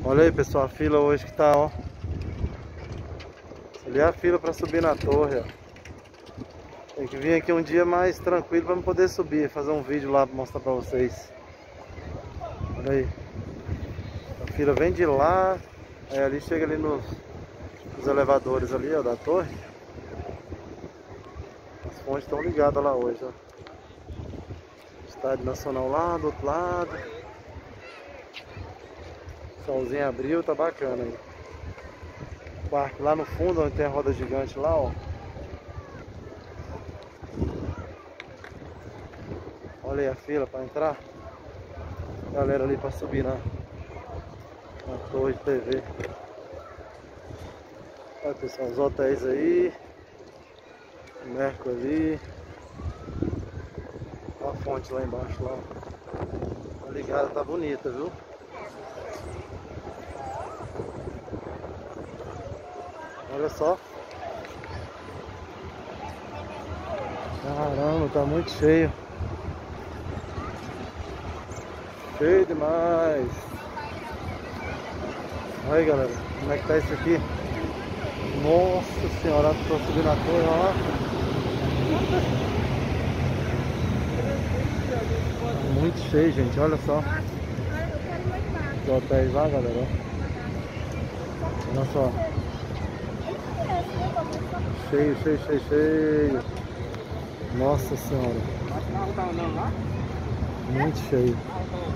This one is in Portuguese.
Olha aí, pessoal, a fila hoje que tá, ó. Ali é a fila pra subir na torre, ó. Tem que vir aqui um dia mais tranquilo pra poder subir, fazer um vídeo lá pra mostrar pra vocês. Olha aí. A fila vem de lá, aí ali chega ali nos elevadores ali, ó, da torre. As fontes estão ligadas lá hoje, ó. Estádio Nacional lá do outro lado. Solzinho abriu, tá bacana aí. O parque lá no fundo, onde tem a roda gigante lá, ó. Olha aí a fila para entrar. Galera ali para subir na torre de TV. Olha, pessoal, os hotéis aí. O Merco ali. Olha a fonte lá embaixo lá. Tá ligada, tá bonita, viu? Olha só. Caramba, tá muito cheio. Cheio demais. Olha aí, galera, como é que tá isso aqui? Nossa senhora, tô subindo a torre, ó. Tá muito cheio, gente, olha só. Os hotéis lá, galera, ó. Olha só. Cheio, cheio, cheio, cheio. Nossa senhora. Muito cheio.